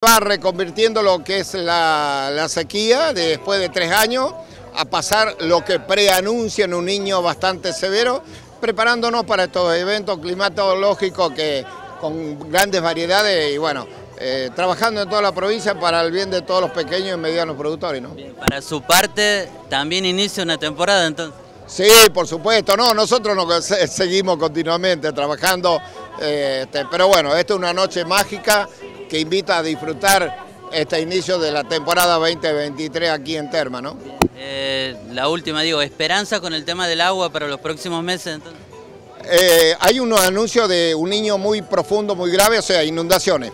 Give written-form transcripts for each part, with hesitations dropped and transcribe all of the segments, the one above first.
va reconvirtiendo lo que es la sequía después de 3 años a pasar lo que preanuncia en un niño bastante severo, preparándonos para estos eventos climatológicos que con grandes variedades y bueno, trabajando en toda la provincia para el bien de todos los pequeños y medianos productores, ¿no? Bien, para su parte, también inicia una temporada entonces. Sí, por supuesto, no, nosotros seguimos continuamente trabajando, pero bueno, esta es una noche mágica que invita a disfrutar este inicio de la temporada 2023 aquí en Terma, ¿no? La última, digo, ¿esperanza con el tema del agua para los próximos meses entonces? Hay unos anuncios de un niño muy profundo, muy grave, o sea, inundaciones.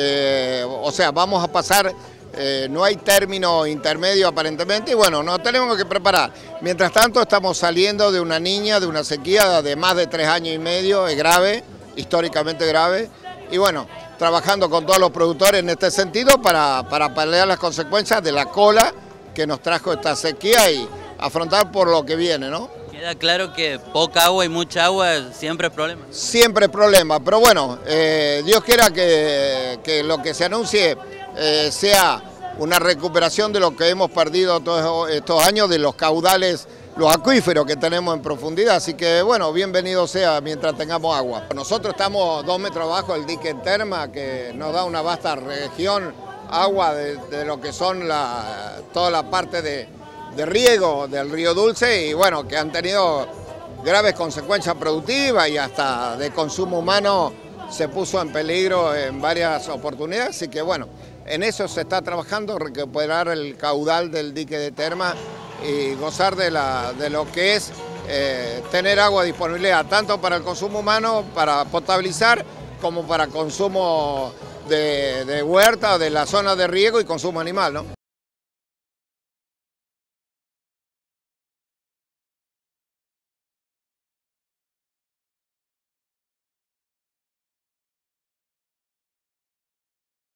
O sea, vamos a pasar, no hay término intermedio aparentemente, y bueno, nos tenemos que preparar. Mientras tanto, estamos saliendo de una niña, de una sequía de más de 3 años y medio, es grave, históricamente grave, y bueno, trabajando con todos los productores en este sentido para paliar las consecuencias de la cola que nos trajo esta sequía y afrontar por lo que viene, ¿no? Queda claro que poca agua y mucha agua siempre es problema. Siempre es problema, pero bueno, Dios quiera que lo que se anuncie sea una recuperación de lo que hemos perdido todos estos años, de los caudales, los acuíferos que tenemos en profundidad, así que bueno, bienvenido sea mientras tengamos agua. Nosotros estamos 2 metros abajo del dique en Terma, que nos da una vasta región, agua de lo que son toda la parte de riego del río Dulce y bueno, que han tenido graves consecuencias productivas y hasta de consumo humano se puso en peligro en varias oportunidades, así que bueno, en eso se está trabajando, recuperar el caudal del dique de Terma y gozar de lo que es tener agua disponible tanto para el consumo humano, para potabilizar, como para consumo de huerta, de la zona de riego y consumo animal, ¿no?